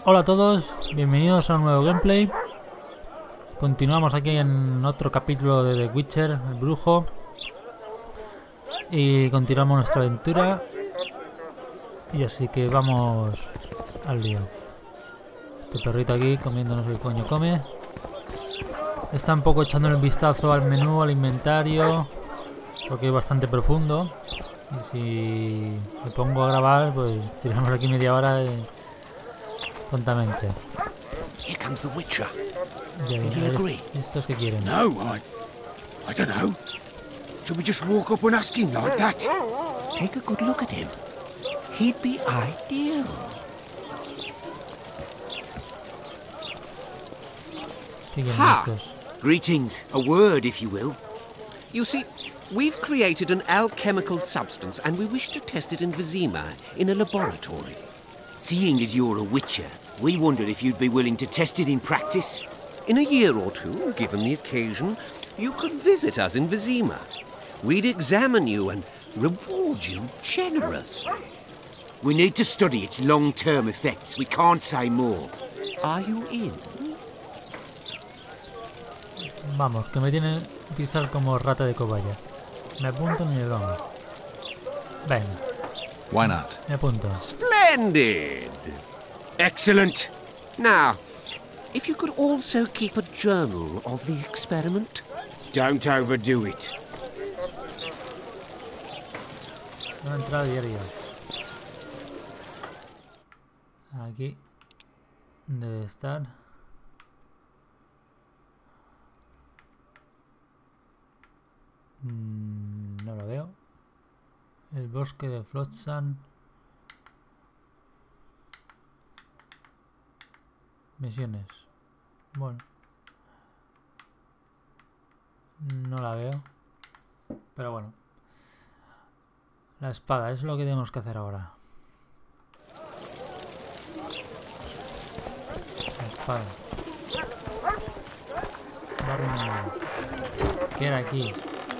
Hola a todos, bienvenidos a un nuevo gameplay. Continuamos aquí en otro capítulo de The Witcher, el brujo. Y continuamos nuestra aventura. Y así que vamos al lío. Este perrito aquí comiendo no sé qué coño come. Está un poco echándole un vistazo al menú, al inventario, porque es bastante profundo. Y si me pongo a grabar, pues tiramos aquí media hora tontamente. Here comes the Witcher. Ya, Think he'll agree? ¿Estos qué quieren? No, I don't know. Should we just walk up and ask him like that? Take a good look at him. He'd be ideal. ¿Qué quieren Ha! estos? Greetings. A word, if you will. You see, we've created an alchemical substance and we wish to test it in Vizima, in a laboratory. Seeing as you're a witcher, we wondered if you'd be willing to test it in practice. In a year or two, given the occasion, you could visit us in Vizima. We'd examine you and reward you generously. We need to study its long-term effects. We can't say more. Are you in? Vamos, que me tienen que utilizar como rata de cobaya. Me apunto ni de broma. Venga, Why not? me apunto. Splendid! Excellent. Now, if you could also keep a journal of the experiment. Don't overdo it. Una entrada diaria. Aquí debe estar. No lo veo. El bosque de Flotsam. Misiones. Bueno. No la veo. Pero bueno. La espada es lo que tenemos que hacer ahora. La espada. ¿Qué era aquí?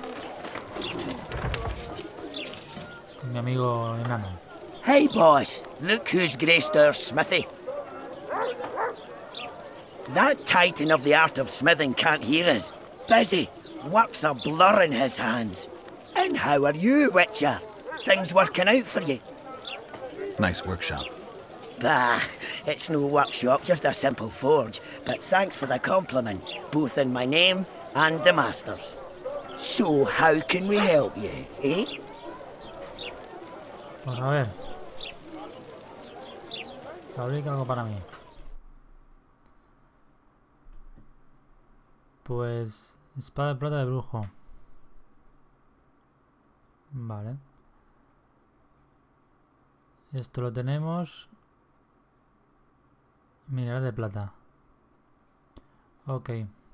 Con mi amigo enano. Hey, boss. Look who's graced our smithy. That titan of the art of smithing can't hear us. Busy. Work's a blur in his hands. And how are you, Witcher? Things working out for you? Nice workshop. Bah, it's no workshop, just a simple forge. But thanks for the compliment, both in my name and the master's. So, how can we help you, eh? Pues a ver. Fabrica algo para mí. Pues espada de plata de brujo. Vale. Esto lo tenemos. Mineral de plata. Ok.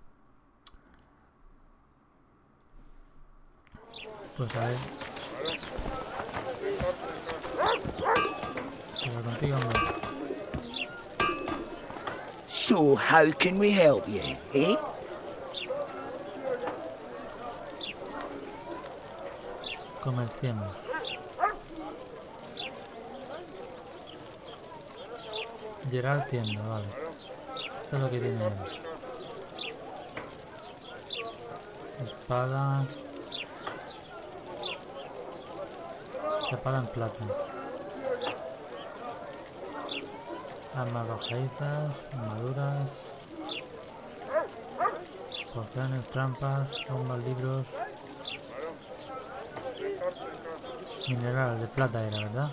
Pues a ver. Pero contigo, hombre. So, how can we help you, eh? Comerciemos. Gerard tienda, vale. Esto es lo que tiene él. Espada. Espada en plata. Armas arrojadizas, armaduras. Pociones, trampas, bombas, libros. Mineral de plata era, ¿verdad?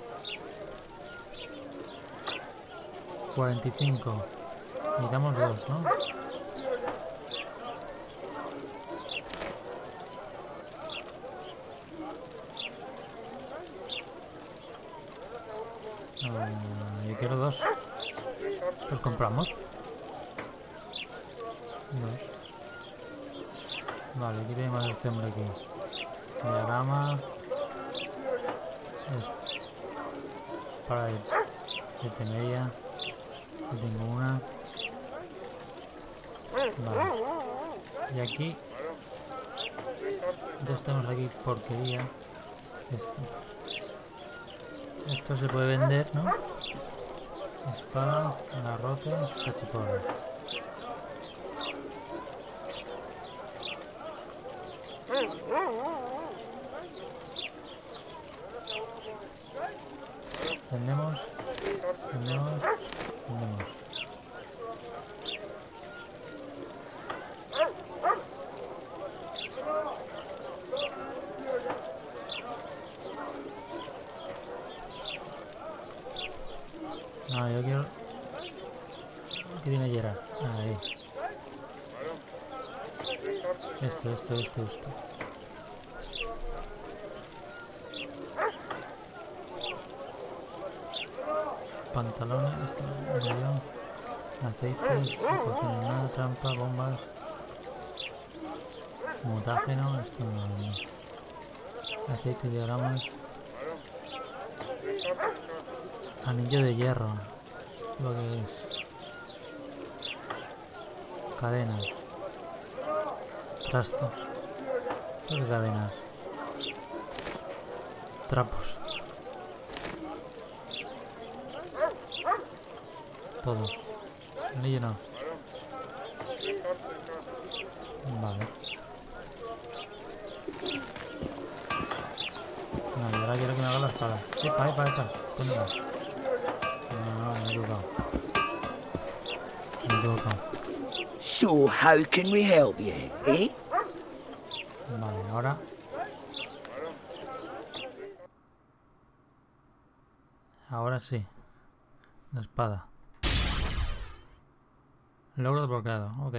45. Necesitamos dos, ¿no? Yo quiero dos. Pues compramos. Dos. Vale, aquí tenemos este hombre aquí. Diagrama. Es para ir. De media. Yo tengo una. Vale. Y aquí. Entonces tenemos aquí porquería. Esto se puede vender, ¿no? Espada, garrote, cachiporra. Vendemos. No, yo quiero... ¿Qué tiene Gerard? Ahí. Esto. Pantalones, esto, avión, aceites, pociones nada, trampa, bombas, mutágeno, esto no. Aceite, diagramas, anillo de hierro, lo que es, cadenas, trasto, ¿qué cadenas? Trapos. Todo. Anillo no. Vale. No, y ahora quiero que me haga la espada. Epa. ¿Dónde va? No, me he equivocado. So, how can we help you, eh? Vale, ahora... Ahora sí. La espada. Logro desbloqueado, ok.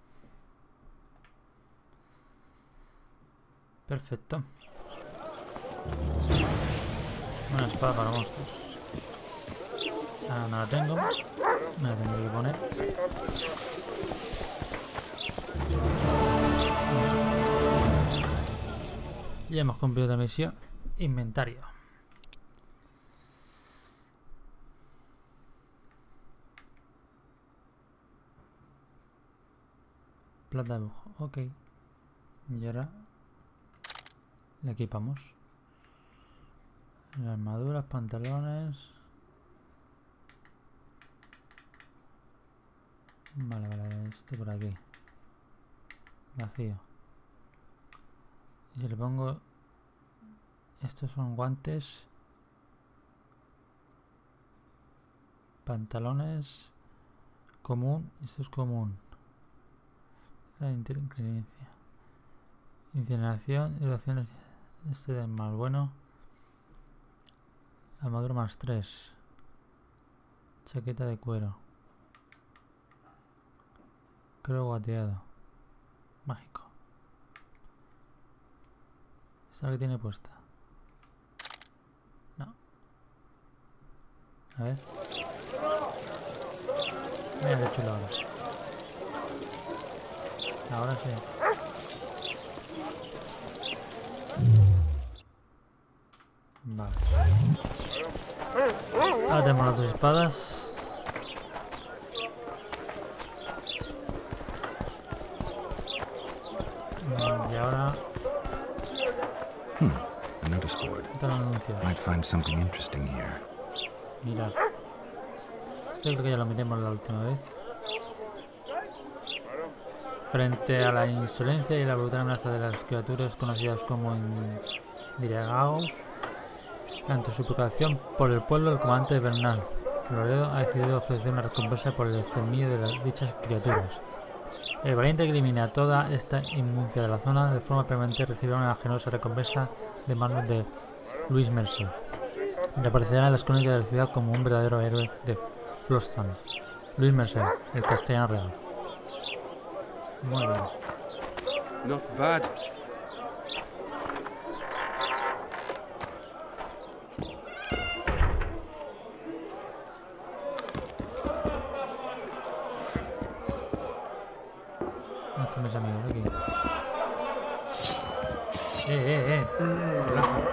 Perfecto. Una espada para monstruos. Ahora no la tengo. Me la tengo que poner. Ya hemos cumplido la misión. Inventario. Plata de lujo, ok. Y ahora le equipamos las armaduras, pantalones. Vale, este por aquí. Vacío. Y si le pongo... Estos son guantes. Pantalones. Común. Esto es común. Inclemencia. Incineración, educación, este es más bueno. Armadura más 3. Chaqueta de cuero. Creo guateado. Mágico. ¿Esta es la que tiene puesta? No. A ver. Mira qué chulo ahora. Ahora sí. Vale. Ahora tenemos las dos espadas. Y ahora... A notice board. Might find something interesting here. Mirad. Esto creo que ya lo miremos la última vez. Frente a la insolencia y la brutal amenaza de las criaturas conocidas como Indiragaos, ante su preocupación por el pueblo, el comandante Bernal Loredo ha decidido ofrecer una recompensa por el exterminio de dichas criaturas. El valiente que elimine a toda esta inmuncia de la zona de forma permanente recibirá una generosa recompensa de manos de Luis Mercer. Y aparecerá en las crónicas de la ciudad como un verdadero héroe de Flostan. Luis Mercer, el castellano real. Muy bien. Not bad. Están mis amigos aquí. Relaja.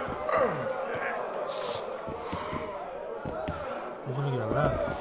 Yo solo quiero hablar.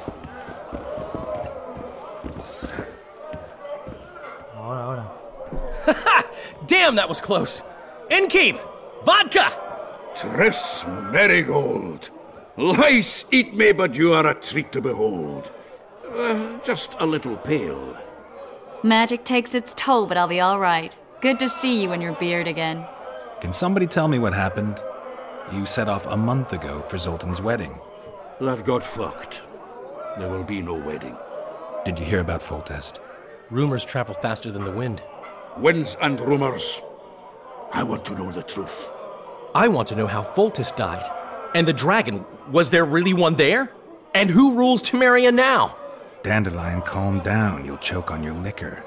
Ahora. Damn, that was close. Innkeep! Vodka! Triss Merigold. Lice eat me, but you are a treat to behold. Just a little pale. Magic takes its toll, but I'll be all right. Good to see you and your beard again. Can somebody tell me what happened? You set off a month ago for Zoltan's wedding. That got fucked. There will be no wedding. Did you hear about Foltest? Rumors travel faster than the wind. Winds and rumors. I want to know the truth. I want to know how Foltest died. And the dragon, was there really one there? And who rules Temeria now? Dandelion, calm down. You'll choke on your liquor.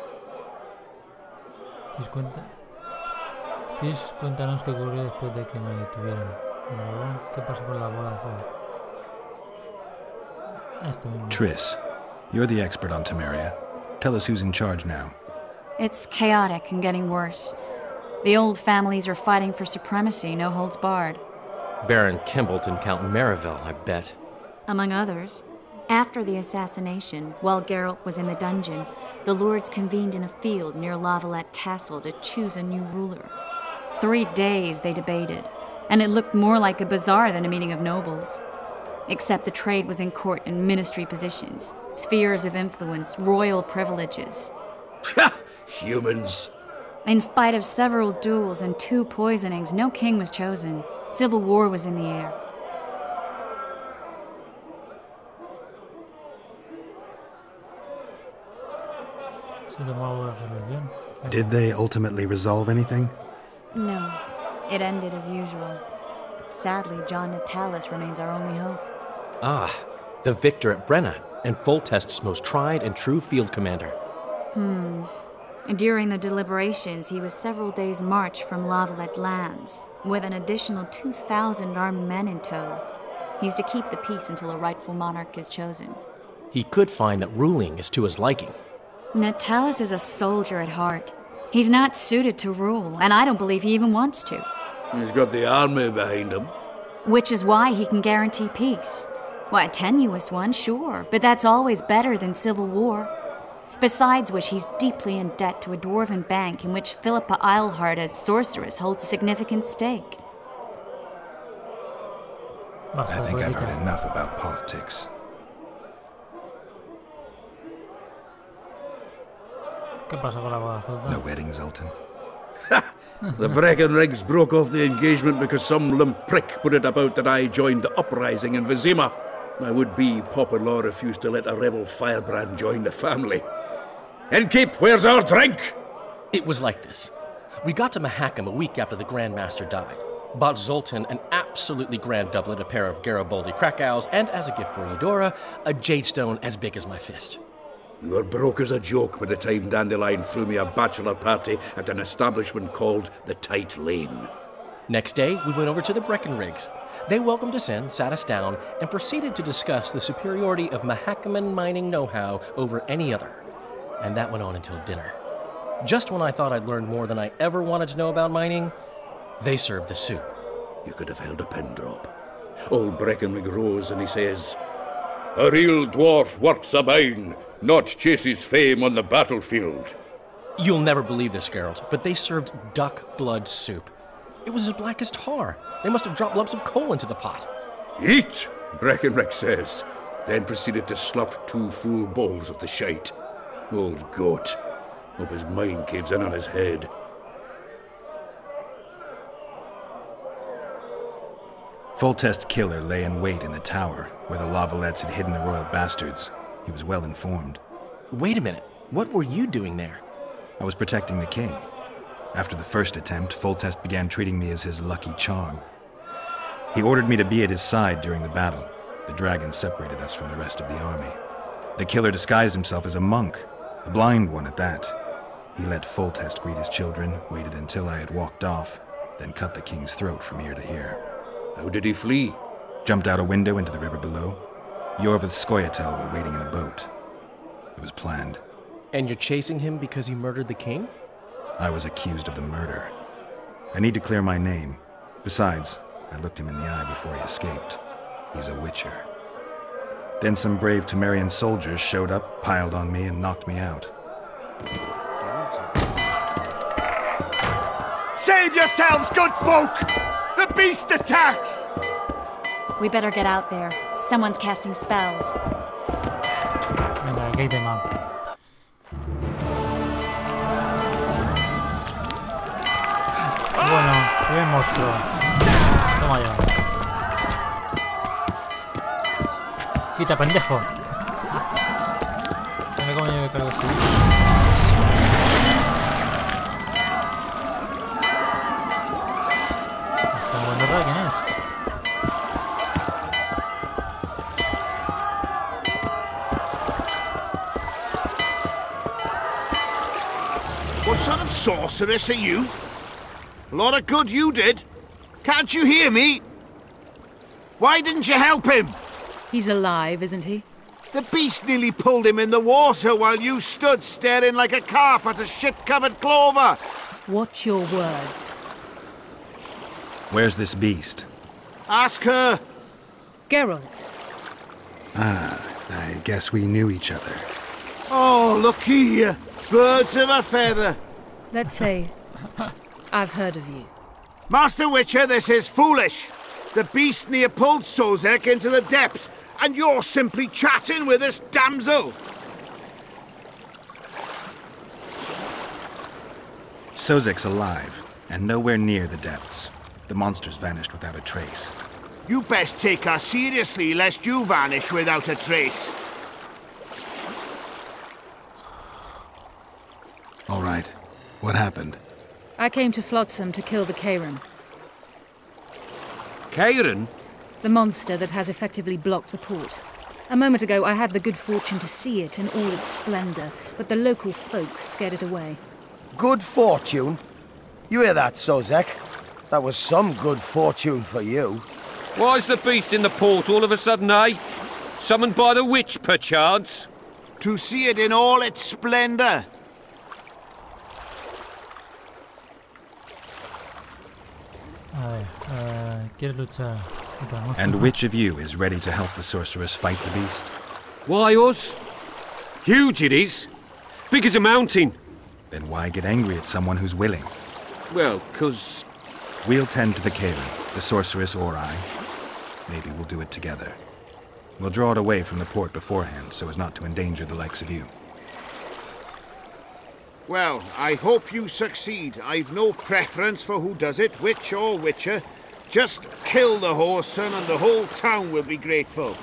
Tis, cuéntanos qué ocurrió después de que me detuvieron. Dragón, ¿qué pasó con la boda de Esto mismo. Triss, you're the expert on Temeria. Tell us who's in charge now. It's chaotic and getting worse. The old families are fighting for supremacy, no holds barred. Baron Kimbolt and Count Merivale, I bet. Among others. After the assassination, while Geralt was in the dungeon, the lords convened in a field near Lavalette Castle to choose a new ruler. 3 days they debated, and it looked more like a bazaar than a meeting of nobles. Except the trade was in court and ministry positions, spheres of influence, royal privileges. Humans. In spite of several duels and 2 poisonings, no king was chosen. Civil war was in the air. Did they ultimately resolve anything? No. It ended as usual. Sadly, John Natalis remains our only hope. Ah, the victor at Brenna, and Foltest's most tried and true field commander. During the deliberations, he was several days' march from Lavalette lands, with an additional 2,000 armed men in tow. He's to keep the peace until a rightful monarch is chosen. He could find that ruling is to his liking. Natalis is a soldier at heart. He's not suited to rule, and I don't believe he even wants to. He's got the army behind him. Which is why he can guarantee peace. Well, a tenuous one, sure, but that's always better than civil war. Besides which, he's deeply in debt to a dwarven bank in which Philippa Eilhart, as sorceress, holds a significant stake. I think I've heard enough about politics. No wedding, Zoltan. The Breckenrigs broke off the engagement because some limp prick put it about that I joined the uprising in Vizima. My would-be popper-law refused to let a rebel firebrand join the family. Innkeep, where's our drink? It was like this. We got to Mahakam a week after the Grand Master died. Bought Zoltan an absolutely grand doublet, a pair of Garibaldi Krakau's, and as a gift for Eudora, a jadestone as big as my fist. We were broke as a joke by the time Dandelion threw me a bachelor party at an establishment called the Tight Lane. Next day, we went over to the Breckenrigs. They welcomed us in, sat us down, and proceeded to discuss the superiority of Mahakaman mining know-how over any other. And that went on until dinner. Just when I thought I'd learned more than I ever wanted to know about mining, they served the soup. You could have held a pin drop. Old Breckenrig rose and he says, "A real dwarf works a mine, not chases fame on the battlefield." You'll never believe this, Geralt, but they served duck blood soup. It was as black as tar. They must have dropped lumps of coal into the pot. "Eat," Breckenrig says, then proceeded to slurp 2 full bowls of the shite. Old goat. Hope his mind caves in on his head. Foltest's killer lay in wait in the tower, where the Lavalettes had hidden the royal bastards. He was well informed. Wait a minute. What were you doing there? I was protecting the king. After the first attempt, Foltest began treating me as his lucky charm. He ordered me to be at his side during the battle. The dragon separated us from the rest of the army. The killer disguised himself as a monk, a blind one at that. He let Foltest greet his children, waited until I had walked off, then cut the king's throat from ear to ear. How did he flee? Jumped out a window into the river below. Yorvith Skoyatel were waiting in a boat. It was planned. And you're chasing him because he murdered the king? I was accused of the murder. I need to clear my name. Besides, I looked him in the eye before he escaped. He's a witcher. Then some brave Temerian soldiers showed up, piled on me, and knocked me out. Save yourselves, good folk! The beast attacks! We better get out there. Someone's casting spells. Venga, aquí hay tema. Bueno, qué monstruo. Toma ya. Quita, pendejo. Mira cómo me cargo así. Está bueno, ¿quién es? What sort of sorceress are you? A lot of good you did. Can't you hear me? Why didn't you help him? He's alive, isn't he? The beast nearly pulled him in the water while you stood staring like a calf at a shit-covered clover. Watch your words. Where's this beast? Ask her. Geralt. I guess we knew each other. Oh, look here. Birds of a feather. Let's say I've heard of you. Master Witcher, this is foolish. The beast near pulled Sozek into the depths, and you're simply chatting with this damsel. Sozek's alive, and nowhere near the depths. The monster's vanished without a trace. You best take her seriously, lest you vanish without a trace. All right. What happened? I came to Flotsam to kill the Kayran, Kayran? the monster that has effectively blocked the port. A moment ago, I had the good fortune to see it in all its splendor, but the local folk scared it away. Good fortune? You hear that, Sozek? That was some good fortune for you. Why's the beast in the port all of a sudden, eh? Summoned by the witch, perchance? To see it in all its splendor. A ver, quiere luchar contra el monstruo. And which of you is ready to help the sorceress fight the beast? Why us? Huge it is. Big as a mountain. Then why get angry at someone who's willing? Well, 'cause... We'll tend to the Kayran, the sorceress or I. Maybe we'll do it together. We'll draw it away from the port beforehand so as not to endanger the likes of you. Well, I hope you succeed. I've no preference for who does it, witch or witcher. Just kill the whoreson and the whole town will be grateful.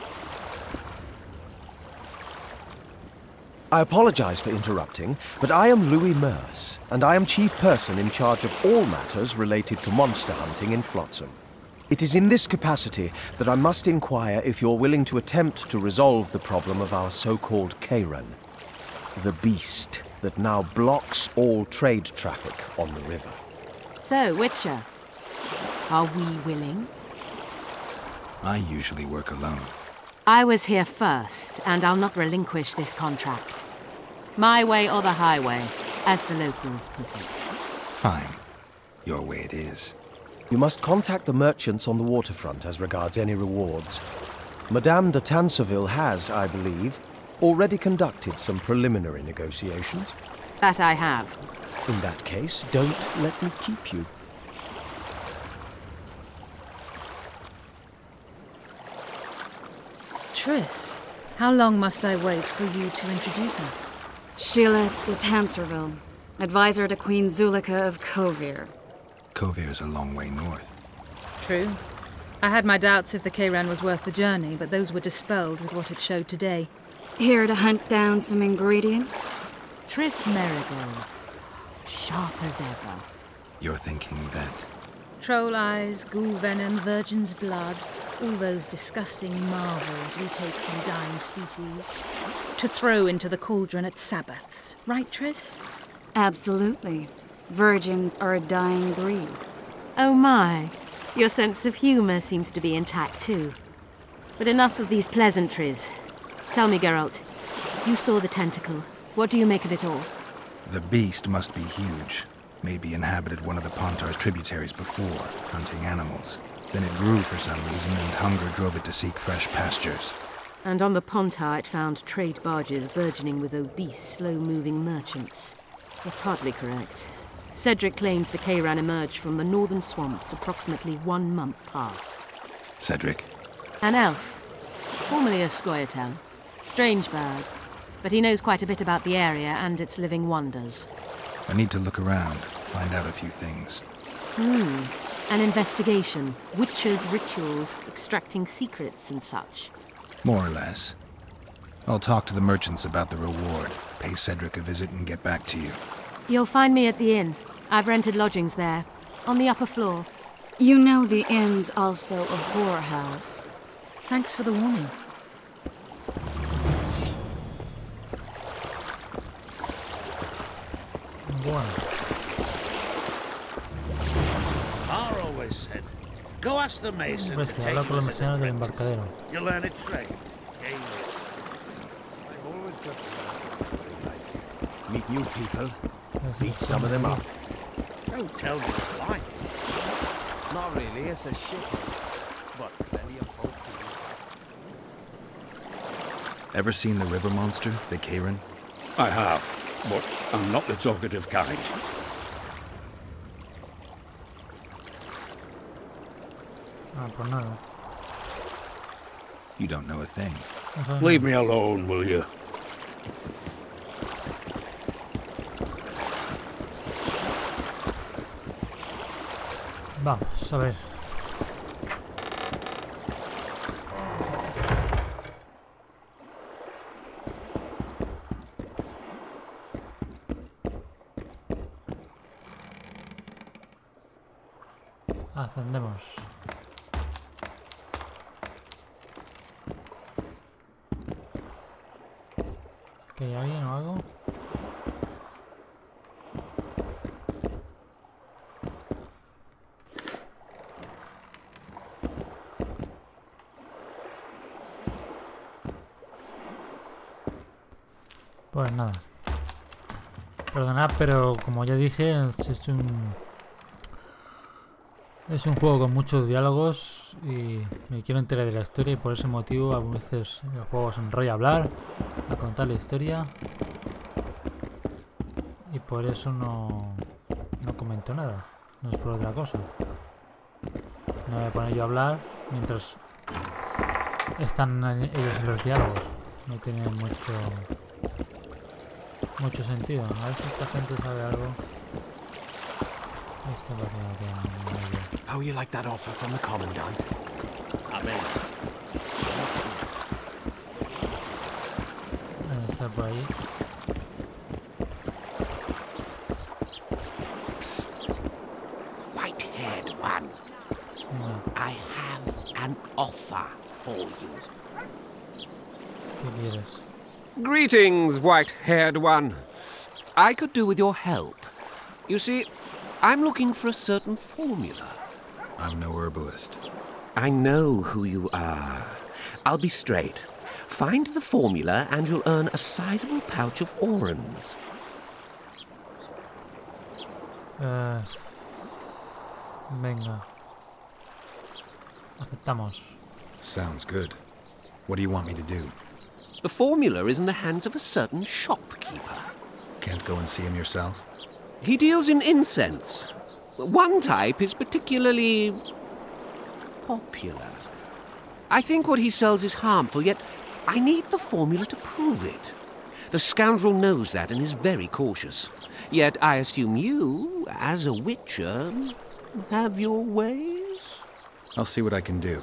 I apologize for interrupting, but I am Louis Merce, and I am chief person in charge of all matters related to monster hunting in Flotsam. It is in this capacity that I must inquire if you're willing to attempt to resolve the problem of our so-called Kayran, the beast that now blocks all trade traffic on the river. So, Witcher, are we willing? I usually work alone. I was here first, and I'll not relinquish this contract. My way or the highway, as the locals put it. Fine. Your way it is. You must contact the merchants on the waterfront as regards any rewards. Madame de Tanseville has, I believe, already conducted some preliminary negotiations. That I have. In that case, don't let me keep you. Triss, how long must I wait for you to introduce us? Sheila de Tanserville, advisor to Queen Zulika of Kovir. Kovir's a long way north. True. I had my doubts if the Kayran was worth the journey, but those were dispelled with what it showed today. Here to hunt down some ingredients? Triss Merigold, sharp as ever. You're thinking that... Troll eyes, ghoul venom, virgin's blood, all those disgusting marvels we take from dying species, to throw into the cauldron at Sabbaths. Right, Triss? Absolutely. Virgins are a dying breed. Oh my, your sense of humour seems to be intact too. But enough of these pleasantries. Tell me, Geralt, you saw the tentacle. What do you make of it all? The beast must be huge. Maybe inhabited one of the Pontar's tributaries before, hunting animals. Then it grew for some reason, and hunger drove it to seek fresh pastures. And on the Pontar it found trade barges burgeoning with obese, slow-moving merchants. You're partly correct. Cedric claims the Kayran emerged from the northern swamps approximately 1 month past. Cedric? An elf, formerly a Scoia'tael. Strange bird, but he knows quite a bit about the area and its living wonders. I need to look around, find out a few things. An investigation. Witchers' rituals, extracting secrets and such. More or less. I'll talk to the merchants about the reward, pay Cedric a visit and get back to you. You'll find me at the inn. I've rented lodgings there, on the upper floor. You know the inn's also a whorehouse. Thanks for the warning. Bueno. Mar always said, go ask the mason to take Habla con los you as mercenarios del an apprentice. embarcadero. You'll learn a trade. Meet new people. Beat some of them up. Don't tell me why. Not really, it's a shit. But plenty of folk to Ever seen the river monster, the Karen? I have, but I'm not the talkative kind. Pues nada. You don't know a thing. Leave me alone, will you? Vamos, a ver. Ascendemos. ¿Aquí hay alguien o algo? Pues nada. Perdonad, pero como ya dije, es un juego con muchos diálogos y me quiero enterar de la historia y por ese motivo a veces el juego se enrolla a hablar, a contar la historia y por eso no comento nada, no es por otra cosa. No voy a poner yo a hablar mientras están ellos en los diálogos, no tiene mucho sentido. A ver si esta gente sabe algo. Esto parece que no tiene muy bien. How you like that offer from the Commandant? Amén. Está por ahí. Psst. White-haired one. I have an offer for you. ¿Qué quieres? Greetings, white-haired one. I could do with your help. You see, I'm looking for a certain formula. I'm no herbalist. I know who you are. I'll be straight. Find the formula and you'll earn a sizable pouch of orans. Venga. Aceptamos. Sounds good. What do you want me to do? The formula is in the hands of a certain shopkeeper. Can't go and see him yourself? He deals in incense. One type is particularly popular. I think what he sells is harmful, yet I need the formula to prove it. The scoundrel knows that and is very cautious. Yet I assume you, as a witcher, have your ways? I'll see what I can do.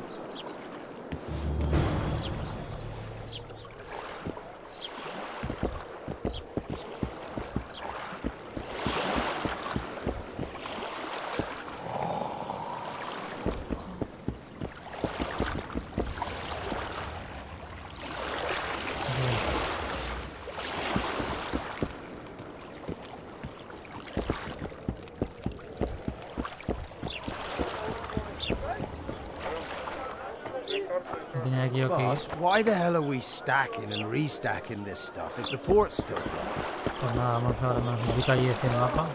Boss, why the hell are we stacking and restacking this stuff if the port's still blocked? Pues nada, vamos ahora, nos indica allí el mapa.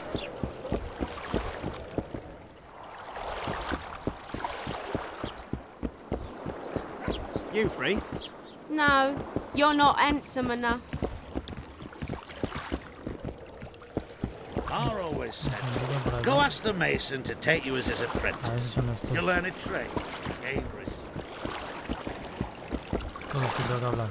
You free? No, you're not handsome enough. Mar always said, go ask the mason to take you as his apprentice. You'll learn a trade. Todo esto tengo que hablar.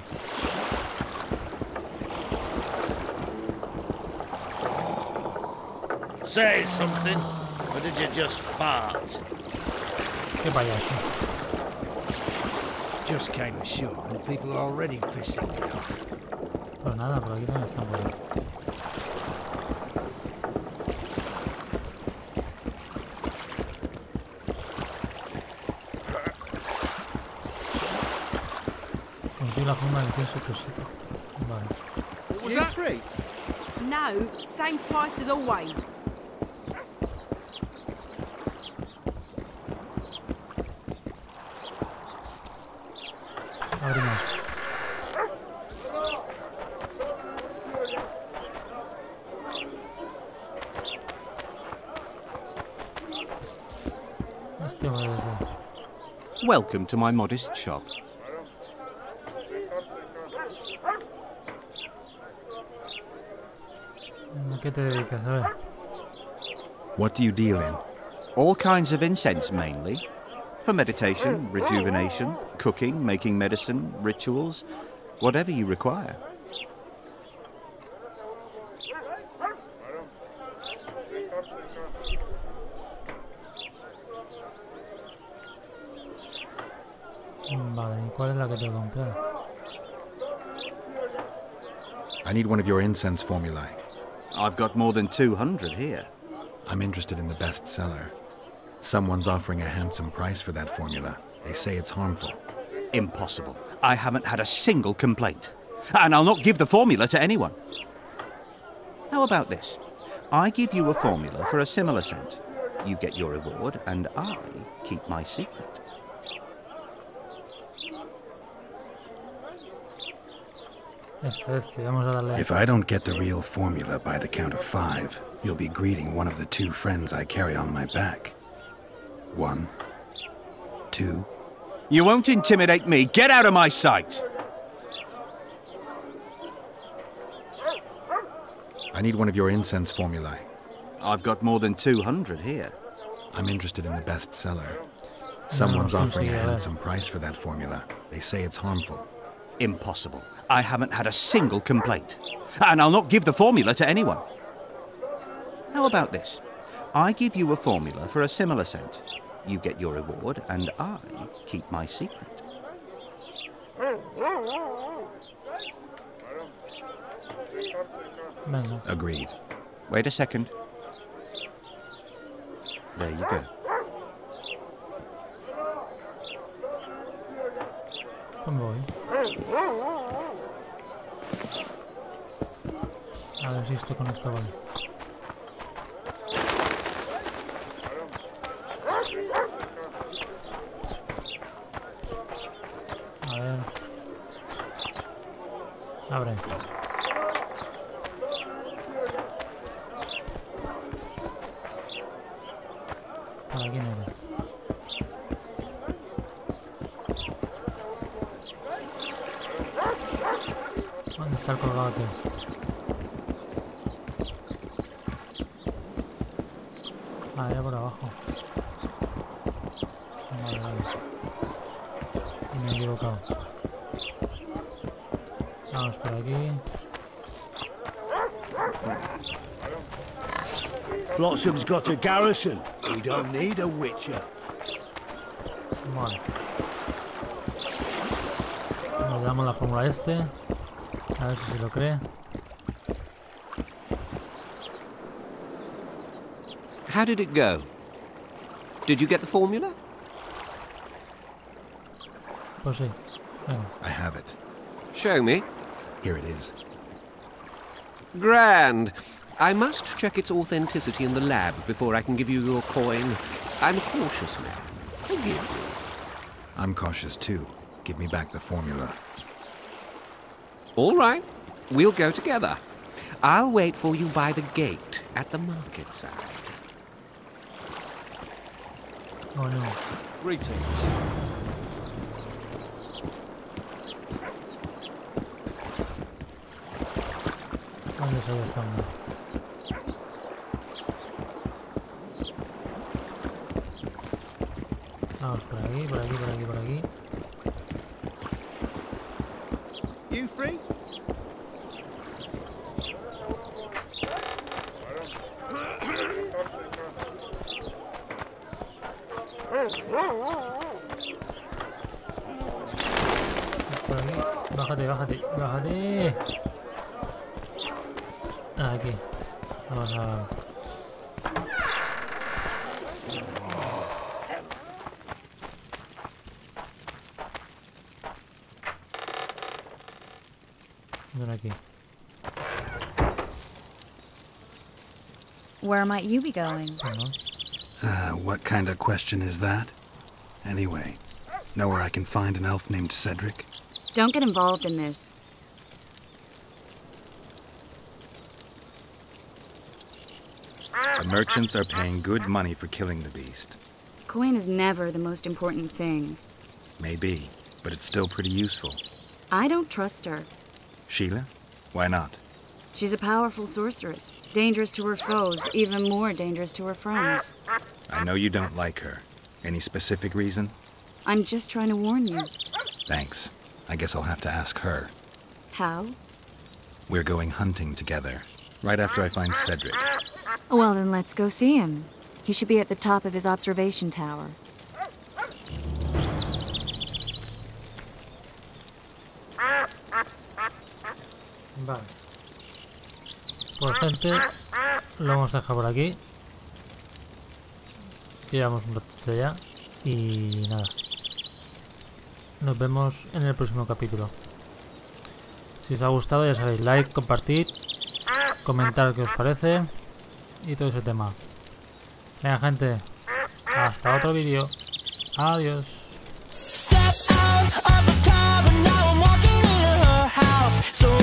Say something, or did you just fart? Qué payaso. Just came ashore and people are already pissing me off. Pues nada, por aquí también están por ahí. Consigue la forma de incienso tóxico. Vale. Was that free? No, same price as always. Abrimos. Este va desde. Welcome to my modest shop. ¿A qué te dedicas? A ver. What do you deal in? All kinds of incense, mainly. For meditation, rejuvenation, cooking, making medicine, rituals, whatever you require. Vale, ¿y cuál es la que tengo que comprar? I need one of your incense formulae. I've got more than 200 here. I'm interested in the best seller. Someone's offering a handsome price for that formula. They say it's harmful. Impossible. I haven't had a single complaint. And I'll not give the formula to anyone. How about this? I give you a formula for a similar scent. You get your reward, and I keep my secret. Vamos a darle. If I don't get the real formula by the count of 5, you'll be greeting one of the 2 friends I carry on my back. 1, 2. You won't intimidate me. Get out of my sight. I need one of your incense formulae. I've got more than 200 here. I'm interested in the best seller. Someone's offering a handsome price for that formula. They say it's harmful. Impossible. I haven't had a single complaint. And I'll not give the formula to anyone. How about this? I give you a formula for a similar scent. You get your reward, and I keep my secret. Venga. Agreed. Wait a second. There you go. Pues me voy. A ver si esto con esto vale. A ver. Abre. Por aquí no era. ¿Dónde está el colgado aquí? Ah, ya por abajo. Vale, vale. Me he equivocado. Vamos por aquí. Flotsam's got a garrison. We don't need a witcher. Vale. Le damos la fórmula a este. A ver si se lo cree. How did it go? Did you get the formula? Pues sí. Venga. I have it. Show me. Here it is. Grand. I must check its authenticity in the lab before I can give you your coin. I'm a cautious man. Forgive me. I'm cautious too. Give me back the formula. All right. We'll go together. I'll wait for you by the gate at the market side. Oh no. Greetings. ¿Dónde es ahí esta una? Vamos por aquí, por aquí, por aquí, por aquí. free? Por aquí. Bájate, bájate, bájate. Aquí. Vamos a... Ven aquí. Where might you be going? What kind of question is that? Anyway, know where I can find an elf named Cedric? Don't get involved in this. The merchants are paying good money for killing the beast. Coin is never the most important thing. Maybe, but it's still pretty useful. I don't trust her. Sheila? Why not? She's a powerful sorceress. Dangerous to her foes, even more dangerous to her friends. I know you don't like her. Any specific reason? I'm just trying to warn you. Thanks. I guess I'll have to ask her. How? We're going hunting together, right after I find Cedric. Well, then let's go see him. He should be at the top of his observation tower. Vale. Pues gente, lo vamos a dejar por aquí. Llevamos un ratito ya. Y nada. Nos vemos en el próximo capítulo. Si os ha gustado, ya sabéis, like, compartir, comentar qué os parece y todo ese tema. Venga gente, hasta otro vídeo. Adiós. Step out of the car, but now I'm walking in her house. So